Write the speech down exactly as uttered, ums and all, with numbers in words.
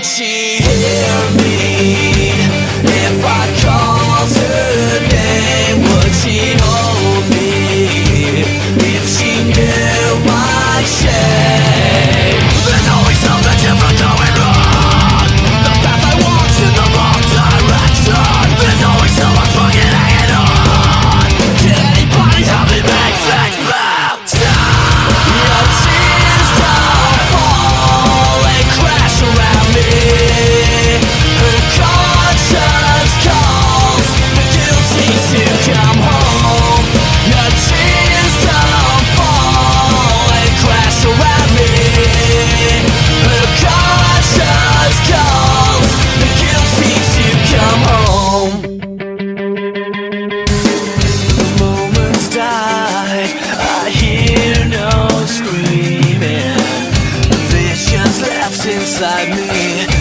she hear me? If I called her name, would she hold me? If she knew my shame. There's always something different going wrong. The path I walk's in the wrong direction. There's always someone fucking hanging on. Can anybody help me make things better? Your tears don't fall and crash around me. Her conscience calls, the guilt needs to come home. Your tears don't fall and crash around me. Her conscience calls, the guilt needs to come home. The moments die, I hear no screaming. Visions left inside me.